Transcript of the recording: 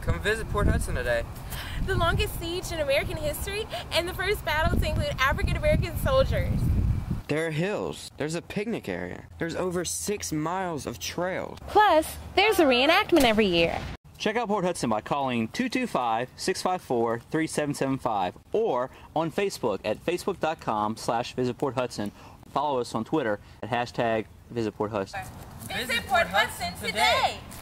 Come visit Port Hudson today. The longest siege in American history and the first battle to include African American soldiers. There are hills. There's a picnic area. There's over 6 miles of trails. Plus, there's a reenactment every year. Check out Port Hudson by calling 225-654-3775 or on Facebook at facebook.com/visitporthudson. Follow us on Twitter at #visitporthudson. Visit Port Hudson today!